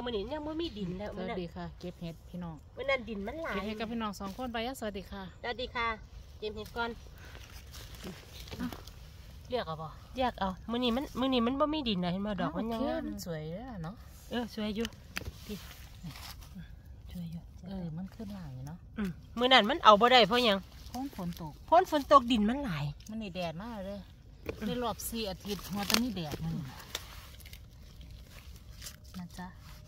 มื้อนี้ยังบ่มีดินแล้วสวัสดีค่ะเก็บเห็ดพี่น้องมื้อนั้นดินมันหลายเก็บเห็ดกับพี่น้อง2 คนไปสวัสดีค่ะสวัสดีค่ะเก็บเห็ดก่อนเรียกเอาบ่เรียกเอามื้อนี้มันบ่มีดินนะเห็นบ่ดอกมันยังงามมันสวยแล้วเนาะสวยอยู่พี่สวยอยู่มันขึ้นหลายเนาะมื้อนั้นมันเอาบ่ได้เพราะหยังฝนตกดินมันหลายมันนี่แดดมากเลยในรอบ4 อาทิตย์หัวตอนนี้แดดมันนะจ๊ะ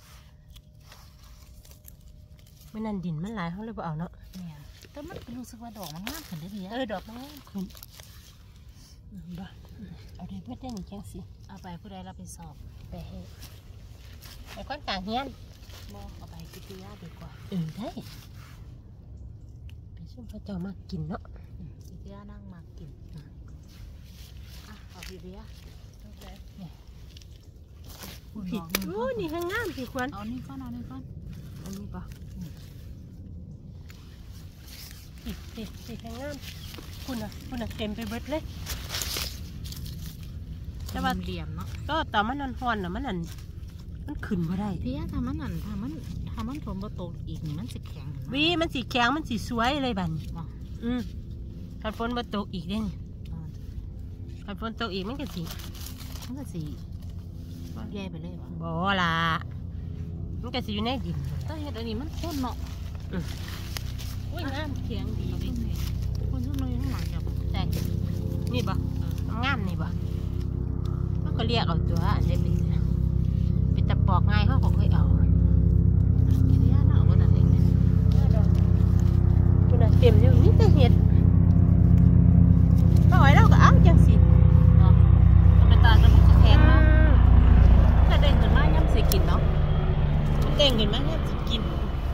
มื้อนั้นดินมันหลายเขาเลยบ่เอาเนาะเนี่ยแต่มันรู้สึกว่าดอกมันงามขึ้นได้ดีดอกมันงามขึ้นบ่เอาได้เพิ่นได้นี่จังสิเอาไปผู้ใดรับผิดชอบไปให้คนกลางเฮียนบ่เอาไปกินยาดีกว่าได้ไปช่วยพระเจ้ามากินเนาะกินยานั่งมากินเอาพี่เบียเนี่ยผิดนี่ให้งามพี่ควรเอานี่ก่อนอันนี้ป่ะผิดให้งามคุณน่ะเต็มไปเบิดเลยแต่ว่าเหลี่ยมเนาะก็แต่มันนอนห่อนน่ะมันขึ้นบ่ได้พี่ถ้ามันฝนบ่ตกอีกนี่มันสิแข็งมันสิแข็งมันสิสวยเลยบัดถ้าฝนบ่ตกอีกเด้นี่ถ้าฝนตกอีกมันก็สิแย่ไปเลยว่ะบ่ล่ะมันก็สิอยู่ในดินแต่เห็ดอันนี้มันข้นเนาะงามแข็งดีดิคนข้างในข้างหลังแบบใช่นี่บ่งามนี่บ่มันก็เรียกเอาตัวอันนี้เป็นตะปอกง่ายเขาเคยเอากินยาเนาะก็นั่นเองคุณน่ะเต็มอยู่นี่แต่เห็ดพอไว้เราก็เอาจังสิเนาะไปตาจะมันจะแข็งเนาะถ้าเด้งขึ้นมาย่ำสิกินเนาะมันเด้งขึ้นมาย่ำสิกิน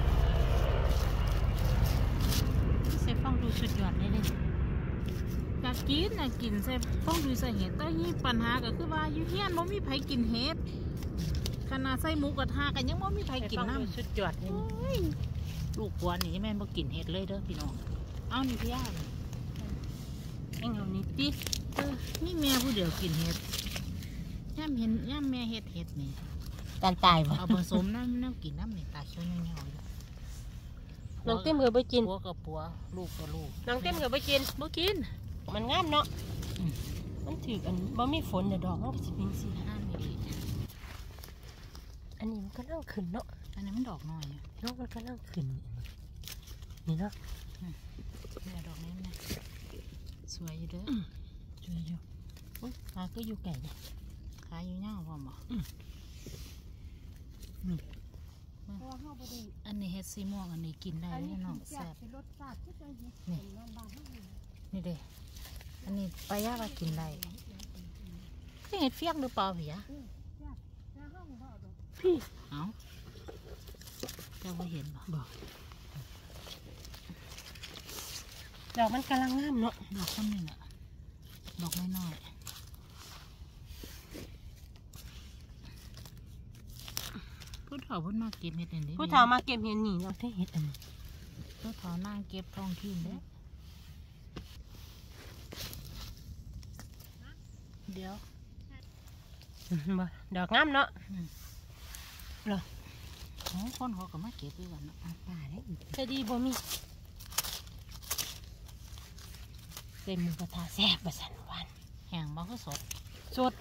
ใส่ฟองดูสุดยอดเลยอยากกินใส่ฟ้องดูใส่เห็ดแต่นี่ปัญหาก็คือว่าอยู่เฮียนบ่มีไผกินเห็ดขนาดใส่หมูกระทะกันยังบ่มีไผกินน้ำสุดยอดเลยลูกกวนนี่แม่บ่กินเห็ดเลยเด้อพี่น้องเอานี่พี่ย่าเอานี่ตินี่แม่ผู้เดียวกินเห็ดย่ำแม่เห็ดนี่ตายบ่เอาผสมน้ำกินน้ำนี่ตาเขียวเงาน้องเต็มเหือบ่กินปัวกับปัวลูกกับลูกน้องเต็มเหือบ่กินมันงามเนาะมันถือกันบ่มีฝนเดี๋ยวดอกมันก็สิเป็นสีห้ามนี่อันนี้มันก็นั่งขึ้นเนาะอันนี้มันดอกน้อยเนาะมันก็นั่งขึ้นนี่เนาะเนี่ยดอกนี้นะสวยอยู่เด้อสวยอยู่ขาก็อยู่ไก่เนี่ยขาอยู่เงาพอหมออันนี้เห็ดสีม่วงอันนี้กินได้แน่นอนแซ่บนี่เด้อันนี้ปลาย่าว่ากินได้นี่เห็ดเฟี้ยงหรือเปล่าพี่เอาเจ้าว่าเห็นบ่ดอกมันกำลังงามเนาะดอกคนหนึ่งอะดอกน้อยผู้เฒ่าพุ่นมาเก็บเห็ดอันนี้ผู้เฒ่ามาเก็บเห็ดนี่เราได้เห็ดอันนี้ผู้เฒ่านั่งเก็บทองทิ้งเด้เดี๋ยวดอกงามเนาะหรอคนเขาก็มาเก็บด้วยกันเนาะป่าได้จะดีบ่มีเต็มมือกระทาแซ่บประสันวันแห้งบ่ก็สด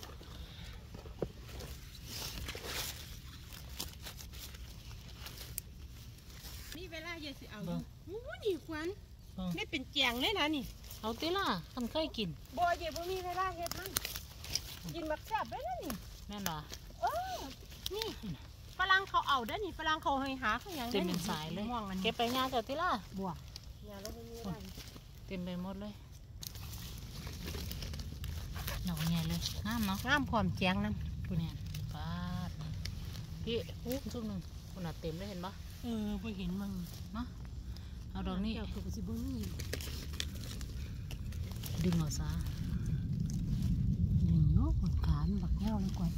นี่เวลาเยอะสิเอานี่ควันนี่เป็นแจงเลยนะนี่เอาติล่ะท่านเคยกินบ่เยอะบ่มีเวลาเฮ็ดมันกินแบบแซ่บเลยนะนี่แม่นเหรอนี่ฝรั่งเขาเอาได้นี่ฝรั่งเขาให้หาเขาอย่างเต็มเป็นสายเลยเก็บไปงานเจ้าติล่ะบัวเต็มไปหมดเลยดอกใหญ่เลยงามเนาะงามพร้อมแจงน้ำคุณเนี่ยปาดพี่ชุกหนึ่งคุณน่ะเต็มเลยเห็นปะพอเห็นมึงเนาะเอาดอกนี้ดึงออกซะดึงเนาะขนขาบักเงาเลยกว่า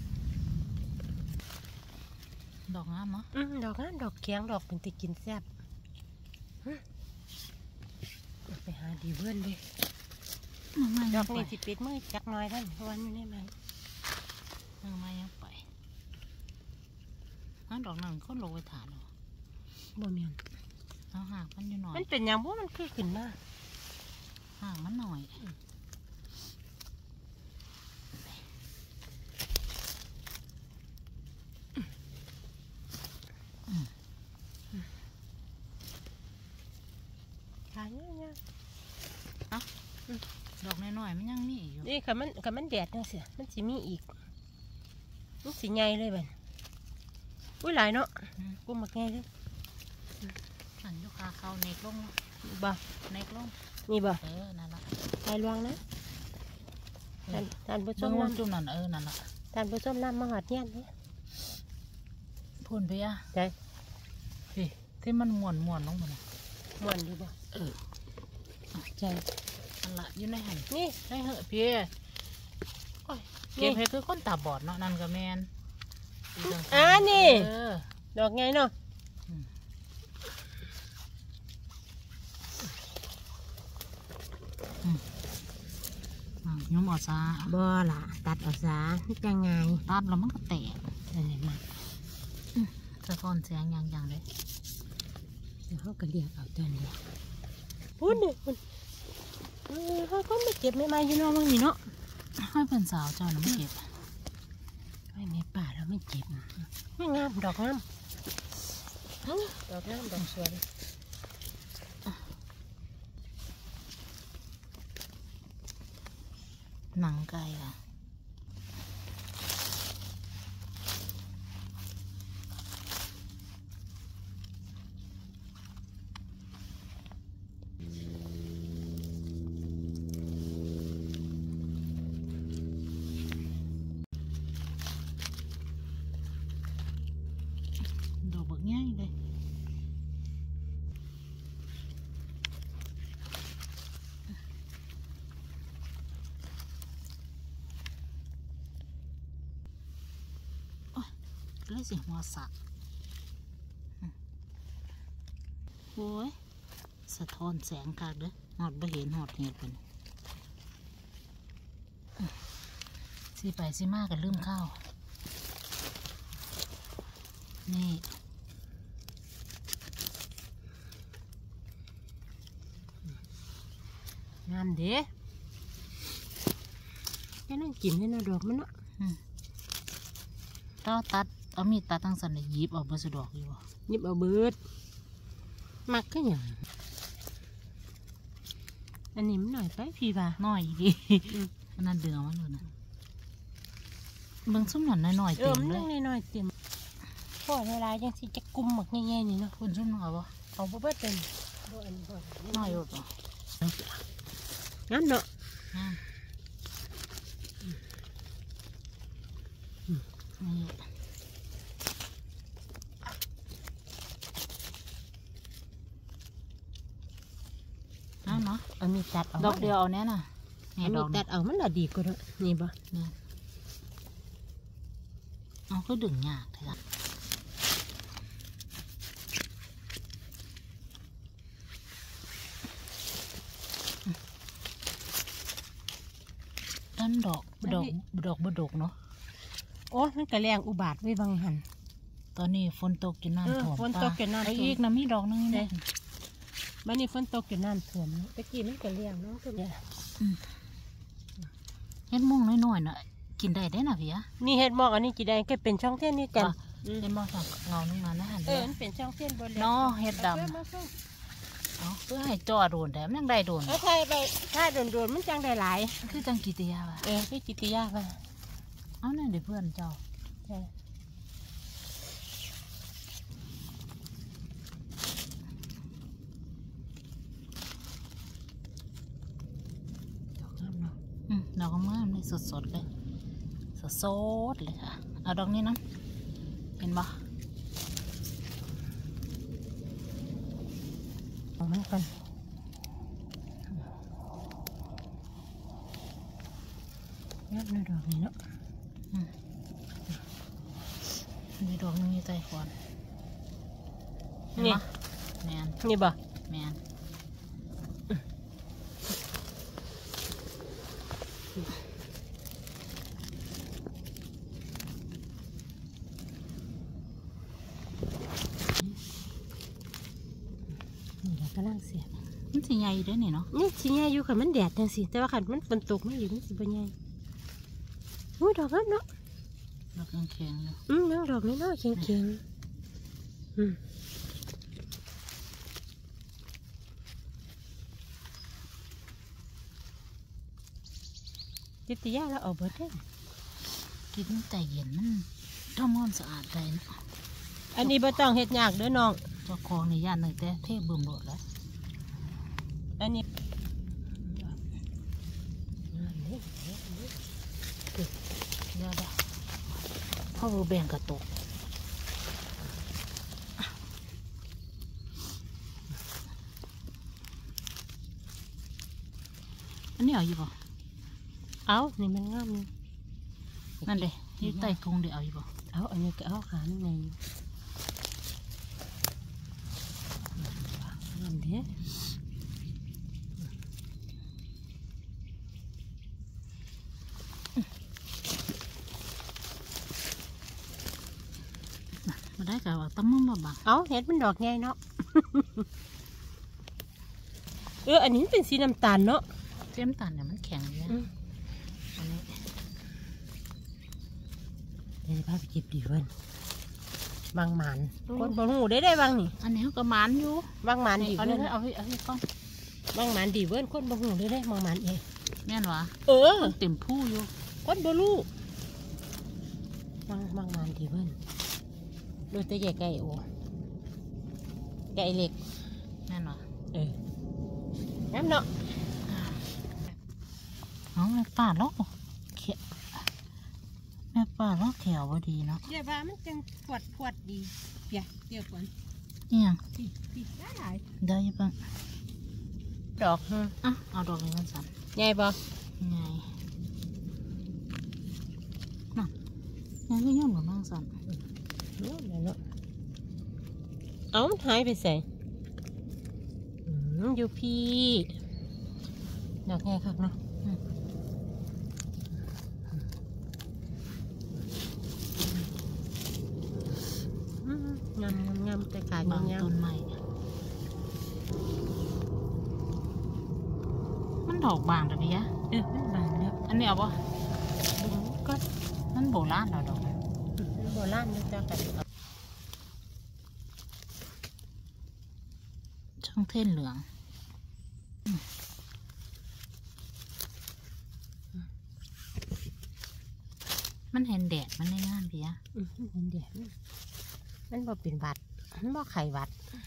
ดอกงามเนาะดอกงามดอกแข็งดอกเป็นตะกินแซ่บไปหาดีเพื่อนเลยดอกนี่สิปิดมือจักน้อยท่านวันนี้ได้ไหมมายังไปฮะดอกนั้นก็ลงไปถานเหรอบ่แม่นเอาหางมันอยู่หน่อยมันเป็นหยังบ่มันคือขึ้นมาห่างมันหน่อยขายเนี่ยดอกน้อยๆมันยังมีอยู่นี่ค่ะมันแดดจังซี่มันสิมีอีกมันสิใหญ่เลยบัดอุ้ยหลายเนาะกูมักใหญ่เลยหันอยู่คาเขาเนกลงบ่เนกลงนี่บ่นั่นละใส่ลวงนะท่านผู้ชจุ่มมน้ำจุ่มนั่นนั่นละท่านผู้ชมน้ำมาหอดเงี้ยนี่พูนไปอ่ะใจพี่ที่มันม้วนลงมาน่ะม่วนอยู่บ่ใจนั่นละอยู่ในหันนี่ได้เหอะพี่โอ้ยเก็บให้คือคนตาบอดเนาะนั่นก็แมนนี่เออดอกไงเนาะยมอซาบ่ล่ะตัดเอาซะจังไงตัดแล้วมันก็แตกอันนี้มาสะท้อนแสงอย่างเลยเดี๋ยวเขาก็เรียกเอาตัวนี้พูดนี่คุณเขาก็ไม่เจ็บไม่มาอยู่เนาะมึงนี่เนาะให้เป็นสาวเจ้านะไม่เก็บไม่ในป่าเราไม่เจ็บไม่งามดอกงามดอกงามดอกสวยหนังไก่อ่ะดอกบักง่ายเลยเลยสิหัวสักโอ้ยสะท้อนแสงคักเด้อหอดบ่เห็นหอดเห็ดเป็นสิไปสิมากันลืมข้าวนี่งามเด้แค่นั่งกินนี่นะดอกมันเนาะก็ตัดเอามีดตัดทั้งสันเลยหยิบออกมาสะดอกอยู่บ่ยิบเอาเบิดมักก็อย่างอันนี้มันหน่อยไปพี่ว่าน้อยดีอันนั้นเดือมันเลยนะเบิ่งซุ่มหนอนน้อยๆเต็มมันเลยัยงน้อยๆเต็มพ่อเวลายังสิจะกุมหมักง่ายๆนี่เนาะคุณซุ่มเอาบ่เอาบ่เบิดเต็มบ่อันบ่น้อยอดบ่งั้นเนาะนี่เอาเนาะเอามีตัดเอาดอกเดียวเอาแน่น่ะเอานี่ดมีอกตัดเอามันละดีกว่าเนาะนี่บ่นี่เอาคือดึงยากเถอะต้นดอกบดกเนาะโอ้มันก็แรงอุบาทไว้บางหันตอนนี้ฝนตกจนน้ำท่วมฝนตกจนน้ำท่วมไอ้อีกนะมีดอกนึงนี่บัดนี้ฝนตกจนน้ำท่วมตะกี้มันก็เลี้ยงเนาะคือเนี่ยเฮ็ดม่วงน้อยๆน่ะกินได้ได้น่ะพี่อะนี่เฮ็ดหมอกอันนี้จีแดงก็เป็นช่องเทียนนี่กันเฮ็ดม่วงสองเงานึงมานะหันมันเป็นช่องเทียนบนเนาะเฮ็ดดำเอาเพื่อให้จอโดนแต่มันยังได้โดนถ้าไปถ้าโดนมันจังได้หลายคือจังกิติยาว่ะพี่จิตยาป่ะเอาเนี่ยเดี๋ยวเพื่อนเจ้าใช่ดอกงามเนาะดอกงามเลยสดๆเลยสดๆเลยค่ะเอาดอกนี้นะเห็นปะเอามันกันงามเลยดอกนี้เนาะมีดอกนึงอยู่ใต้ขอนเห็นนี่ปะแมนนี่บ่แมนำลังเสียบมันสิใหญ่ด้วยนี่เนาะนี่สิใหญ่อยู่ค่ะมันแดดจังสิแต่ว่าคันมันฝนตกมันอยู่มันสิบ่ใหญ่อุ้ยดอกนั้นเนาะดอกแข็งๆเนาะน้องดอกนี้เนาะเข็งๆจิตยาแล้วเอาเบิดได้กินแต่เย็นมันทำมันสะอาดได้เนาะอันนี้บ่ต้องเฮ็ดยากเด้อน้องเจ้าของในย่านหนึ่งแต่เทพบึมโดดแล้วอันนี้เดี๋ยวได้พ่อบูแบ่งกระตกอันนี้เอาอยู่ป่ะเอานี่มันงามนี่นั่นเลยที่ใต้กรงเดี๋ยวเอาอยู่ป่ะเอาอันนี้ก็เอาขาในงามเด้อมาได้กับว่าตั้มมั่งมาบังเอาเฮ็ดมันดอกใหญ่เนาะ อันนี้เป็นสีน้ำตาลเนาะเจ้มตันเนี่ยมันแข็งเนี่ยอันนี้เดี๋ยวพาไปเก็บดีเพิ่นบางหมานคนบ่ฮู้ได้บางนี่อันนี้เขาก็หมานอยู่บางหมานดีเอาเพิ่นเอาให้ก้อนบางหมานดีเพิ่นคนบ่ฮู้ได้บางหมานเองแม่นวะมันเต็มผู้อยู่คนบ่รู้บางหมานดีเพิ่นดูแต่ใหญ่ไก่โอไก่เล็กแม่นวะงามเนาะเอาแม่ป้าล็อกเขียแม่ป้าล็อกแถวพอดีเนาะเดี๋ยวว่ามันจังพวดดีเดี๋ยวก่อนเนี่ยพี่ได้หลายได้ยังบ้างดอกอ่ะเอาดอกนี้มันสั่นใหญ่บ่ไงน่ะยังก็ย่นกว่าบ้างสั่นเนาะเอามันหายไปใส่อยู่พี่ดอกใหญ่คักเนาะงามแต่กายบางงามต้นไม้มันดอกบางแต่พี่ยะมันบางแล้วอันนี้เอาปะก็มันโบราณเราดอกโบราณนะจ๊ะกันช่างเท่นเหลืองมันเห็นแดดมันได้งามพี่ยะเห็นเดี๋ยวมันบ่เป็นบัดมันบ่ไข่บัด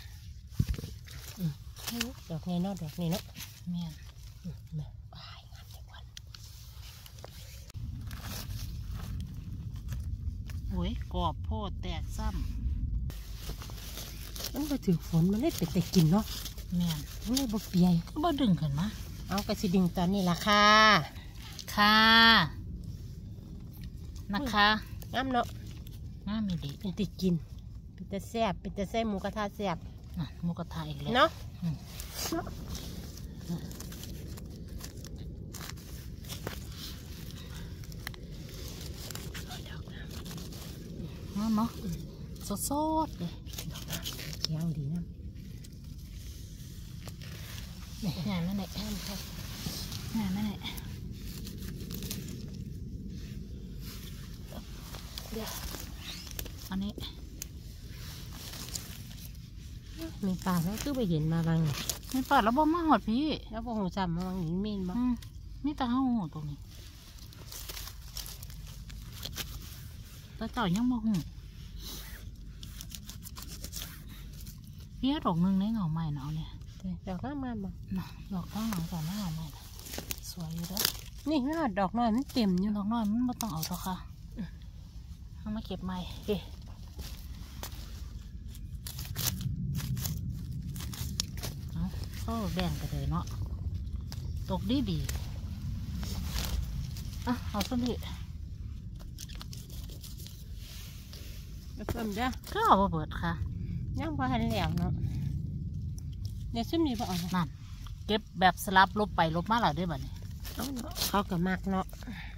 ดอกไงเนาะดอกนี้เนาะแม่นวายงามจังวันโอ้ยกรอบโพดแตกซ้มันก็ถือฝนมันได้เป็นแต่กินเนาะำแม่นมันเลยบ่เปียก็บ่ดึงขึ้นมาเอากระสิดึงตอนนี้ล่ะค่ะค่ะนะคะงามเนาะงามไม่ดีเป็นติกินเป็นแต่แซ่บเป็นแต่แซ่บหมูกระทะแซ่บน่ะหมูกระทะอีกแล้วเนาะงามเนาะสดๆเลยเขียวดีนะนี่ใหญ่ไหมเนี่ยใหญ่ไหมเนี่ยเดี๋ยวอันนี้มีปลาแล้วคือไปเห็นมาบางไม่ปัดแล้วบ่มาหอดพี่แล้วพวกหูจำมาบางนี้มีนบ่มีแต่ห้าหูตรงนี้แต่เจ้ายังบ่หูพี่ดอกหนึงในเงาใหม่เนาะเนี่ยดอกงามบ่น่ะดอกข้างหลังก่อนในเงาใหม่น่ะสวยอยู่เด้อนี่ไม่ว่าดอกน้อยมันเต็มอยู่ดอกน้อยมันไม่ต้องเอาต่อค่ะเอามาเก็บใหม่เฮ้เอาแบ่งกันเลยเนาะตกดีอ่ะเอาสักนิดเพิ่มเด้อก็เอามาเปิดค่ะยังพอหันแล้วเนาะเดี๋ยวซุ่มนี่บ่เอานั่นเก็บแบบสลับลบไปลบมาแล้วด้วยบัดนี้เอาเนาะเขาก็มากเนาะ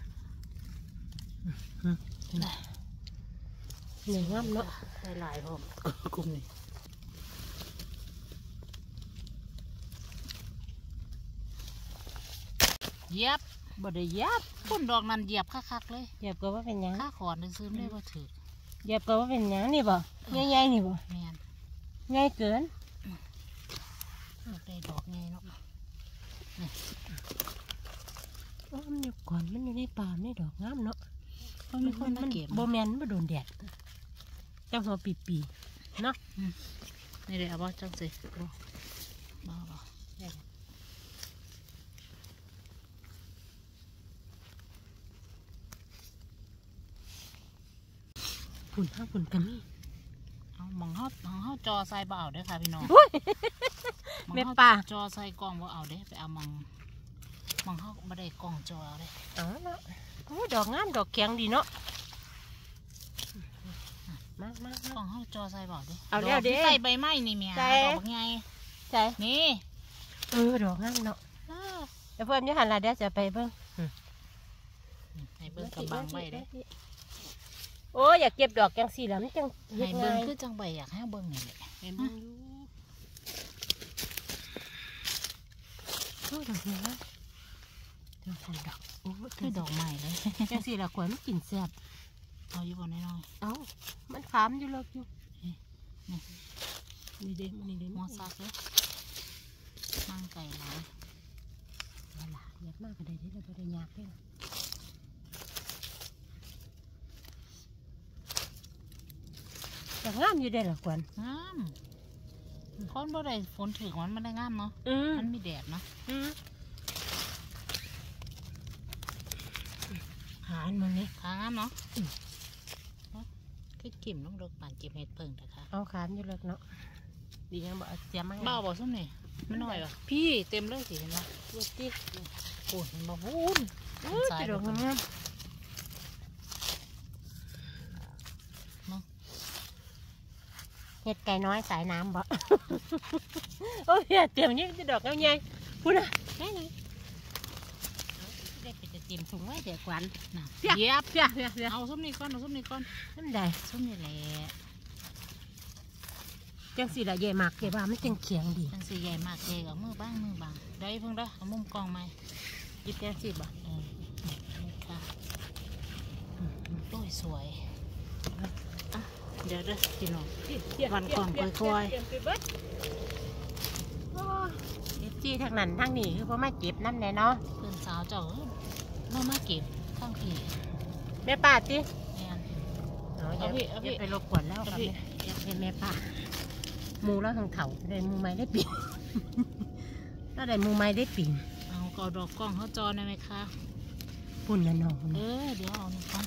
เนี่ยงามเนาะใส่ลายพร้อมกลุ่มนี้เหยียบบ่ได้เหยียบพุ่นดอกนั้นเหยียบคักๆเลยเหยียบก็ว่าเป็นหยังข้าขอนซื้อได้บ่ถือเหยียบก็ว่าเป็นหยังนี่บ่ใหญ่ๆนี่บ่แม่นใหญ่เกินได้ดอกไงเนาะมันอยู่ก่อนมันอยู่ในป่าไม่ดอกงามเนาะเขามีคนมาเก็บบ่แม่นบ่โดนแดดจังหัวปีเนาะนี่เลยเอาบ่จังสิบ่บ่ฝุ่นฝุ่นกันนี่เอามองเฮาจอใส่บ่เอาเด้อค่ะพี่น้องแม่ป่าจอใส่กล้องบ่เอาเด้ไปเอามองเฮาบ่ได้กล้องจอเด้เอาเนาะโอ้ดอกงามดอกแข็งดีเนาะมากล้องเฮาจอใส่บ่เด้เอาแล้วเด้ใส่ใบไม้นี่แม่ใส่ดอกใหญ่ใช่นี่ดอกงามเนาะเดี๋ยวเพื่อนอยู่หันละเดี๋ยวจะไปเบิ่งให้เบิ่งกำบังไว้เด้โอ้อยากเก็บดอกจังสี่แล้วมันจังให้เบิ่งคือจังใบอยากให้เบิ่งนี่แหละเห็นมันอยู่โอ้ดอกนี้นะดอกดอกโอ้คือดอกใหม่เลยจังสี่ละกล้วยมันกินแซ่บเอาอยู่บ่น้อยเอ้ามันขามอยู่เลิกอยู่นี่เด้มันนี่เด้ๆหัวซักเลยนั่งไก่หลายเวลาอยากมากก็ได้ที่เราบ่ได้ยากเด้อแต่งามอยู่ได้อละกวนงามคนบ่ได้ฝนถึงมันได้งามเนาะมันมีแดดเนาะหาอันมันนี่ขางามเนาะคือกิ่มต้องดอกป่านเก็บเห็ดเพิ่งนะคะเอาขามอยู่เลิกเนาะดียังบ่เอาเสียมาให้เบ้าบ่ส้มนี่มันน้อยป่ะพี่เต็มเลยสิเห็นไหมดูสิโอ้ยมันมาพูนจะดอกงามเห็ดไก่น้อยสายน้ำบ่ โอ้ยเตรียมนี่จะดอกเงาใหญ่พูดนะไหนได้ไปจะเตรียมถุงไว้เดี๋ยวกวนน่ะเพี้ยเย็บเพี้ยเพี้ยเอาส้มนี่ก่อนเอาส้มนี่ก่อนนั่นใดส้มนี่แหละจังสีละเย่มากเก็บว่ามันจังเขียงดีจังสีใหญ่มากเลยกับมือบ้างได้เพิ่งได้เอามุมกล้องไหมยิบจังสีบ่นี่ค่ะโอ้ยสวยอ่ะเดี๋ยวเด้อพี่น้องวันก่อนค่อยเก็บจี้ทางนั้นทางนี้คือเพราะมาเก็บนั่นแหละเนาะๆเพื่อนสาวเจ้าเรามาเก็บข้างพี่แม่ป้าติแม่นเอาพี่ไปรบกวนแล้วครับแม่ป้ามูแล้วทางเถาได้มูไม้ได้ปีนถ้าได้มูไม้ได้ปีนเอาก็ดอกกล้องเขาจอได้ไหมคะปุ่นละน้องเดี๋ยวเอานี่ก่อน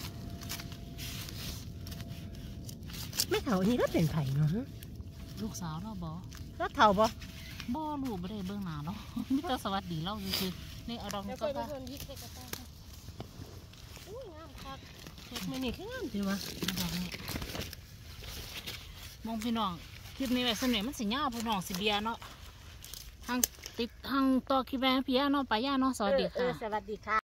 แม่เถาอันนี้ก็เป็นไผ่เนาะลูกสาวเราบอกแล้วเถาบ่บ่ลูกไม่ได้เบื้องหน้าเนาะ มิตรสวัสดีเราคือนี่เอาดอกนี้ก็ค่ะอุ้ยงามคักเห็ดมันนี่คืองามจิวะเอาดอกนี้มองพี่น้องคลิปนี้ไว้สำเร็จมันสิยาวพี่น้องสิเบียเนาะทางติดทางต่อคลิปแม่พี่ย่าเนาะไปย่าเนาะสวัสดีค่ะสวัสดีค่ะ